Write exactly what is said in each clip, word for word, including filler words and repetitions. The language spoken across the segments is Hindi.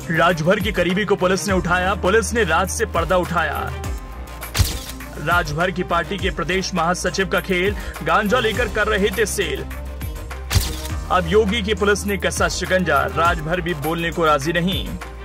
राजभर की करीबी को पुलिस ने उठाया, पुलिस ने राज से पर्दा उठाया। राजभर की पार्टी के प्रदेश महासचिव का खेल, गांजा लेकर कर रहे थे सेल। अब योगी की पुलिस ने कसा शिकंजा, राजभर भी बोलने को राजी नहीं।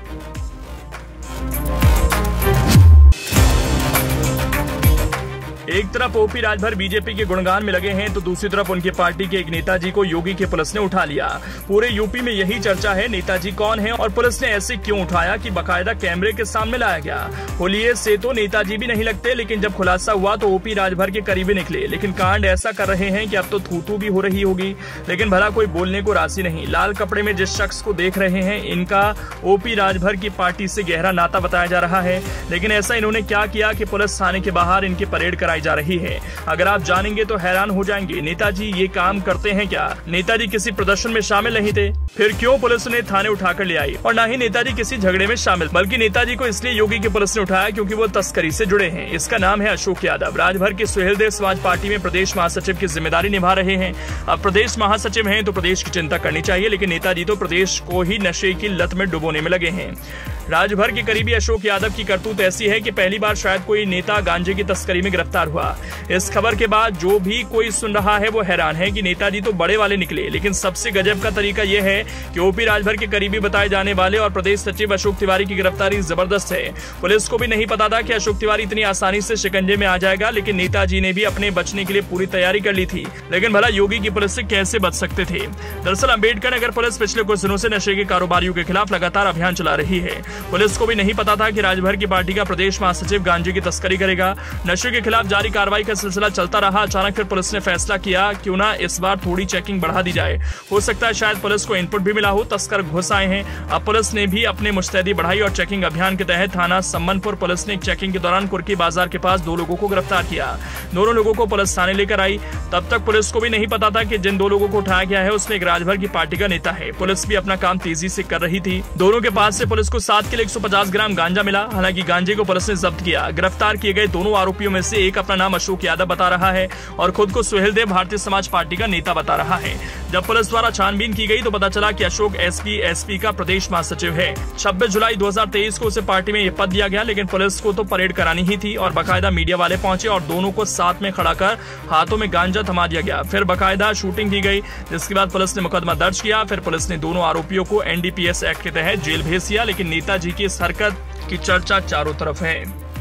एक तरफ ओपी राजभर बीजेपी के गुणगान में लगे हैं तो दूसरी तरफ उनकी पार्टी के एक नेताजी को योगी की पुलिस ने उठा लिया। पूरे यूपी में यही चर्चा है, नेताजी कौन है और पुलिस ने ऐसे क्यों उठाया कि बाकायदा कैमरे के सामने लाया गया। होलिये से तो नेताजी भी नहीं लगते, लेकिन जब खुलासा हुआ तो ओपी राजभर के करीबी निकले। लेकिन कांड ऐसा कर रहे हैं कि अब तो थू थू भी हो रही होगी, लेकिन भला कोई बोलने को राजी नहीं। लाल कपड़े में जिस शख्स को देख रहे हैं, इनका ओपी राजभर की पार्टी से गहरा नाता बताया जा रहा है। लेकिन ऐसा इन्होंने क्या किया कि पुलिस थाने के बाहर इनकी परेड कराई जा रही है। अगर आप जानेंगे तो हैरान हो जाएंगे। नेताजी ये काम करते हैं क्या? नेताजी किसी प्रदर्शन में शामिल नहीं थे, फिर क्यों पुलिस ने थाने उठाकर ले आई? और न ही नेताजी किसी झगड़े में शामिल, बल्कि नेताजी को इसलिए योगी की पुलिस ने उठाया क्योंकि वो तस्करी से जुड़े हैं। इसका नाम है अशोक यादव। राजभर के सुहेलदेव समाज पार्टी में प्रदेश महासचिव की जिम्मेदारी निभा रहे हैं। अब प्रदेश महासचिव हैं तो प्रदेश की चिंता करनी चाहिए, लेकिन नेताजी तो प्रदेश को ही नशे की लत में डुबोने में लगे हैं। राजभर के करीबी अशोक यादव की करतूत ऐसी है कि पहली बार शायद कोई नेता गांजे की तस्करी में गिरफ्तार हुआ। इस खबर के बाद जो भी कोई सुन रहा है वो हैरान है कि नेताजी तो बड़े वाले निकले, लेकिन सबसे गजब का तरीका यह है कि ओपी राजभर के करीबी बताए जाने वाले और प्रदेश सचिव अशोक तिवारी की गिरफ्तारी जबरदस्त है। पुलिस को भी नहीं पता था कि अशोक तिवारी इतनी आसानी से शिकंजे में आ जाएगा, लेकिन नेताजी ने भी अपने बचने के लिए पूरी तैयारी कर ली थी। लेकिन भला योगी की पुलिस से कैसे बच सकते थे? दरअसल अम्बेडकर नगर पुलिस पिछले कुछ दिनों से नशे के कारोबारियों के खिलाफ लगातार अभियान चला रही है। पुलिस को भी नहीं पता था कि राजभर की पार्टी का प्रदेश महासचिव गांजे की तस्करी करेगा। नशे के खिलाफ जारी कार्रवाई का सिलसिला चलता रहा। अचानक फिर पुलिस ने फैसला किया क्यों ना इस बार थोड़ी चेकिंग बढ़ा दी जाए। हो सकता है शायद पुलिस को इनपुट भी मिला हो, तस्कर घुस आए हैं। अब पुलिस ने भी अपने मुस्तैदी बढ़ाई और चेकिंग अभियान के तहत थाना सम्मनपुर पुलिस ने एक चेकिंग के दौरान कुर्की बाजार के पास दो लोगों को गिरफ्तार किया। दोनों लोगों को पुलिस थाने लेकर आई। तब तक पुलिस को भी नहीं पता था कि जिन दो लोगों को उठाया गया है उसमें एक राजभर की पार्टी का नेता है। पुलिस भी अपना काम तेजी से कर रही थी। दोनों के पास से पुलिस को सात किलो एक सौ पचास ग्राम गांजा मिला। हालांकि गांजे को पुलिस ने जब्त किया। गिरफ्तार किए गए दोनों आरोपियों में से एक अपना नाम अशोक यादव बता रहा है और खुद को सुहेलदेव भारतीय समाज पार्टी का नेता बता रहा है। जब पुलिस द्वारा छानबीन की गई तो पता चला कि अशोक एसपी एसपी का प्रदेश महासचिव है। छब्बीस जुलाई दो हज़ार तेईस को उसे पार्टी में यह पद दिया गया, लेकिन पुलिस को तो परेड करानी ही थी और बाकायदा मीडिया वाले पहुंचे और दोनों को साथ में खड़ा कर हाथों में गांजा थमा दिया गया। फिर बाकायदा शूटिंग की गई, जिसके बाद पुलिस ने मुकदमा दर्ज किया। फिर पुलिस ने दोनों आरोपियों को एनडीपीएस एक्ट के तहत जेल भेज दिया। लेकिन नेताजी की इस हरकत की चर्चा चारों तरफ है।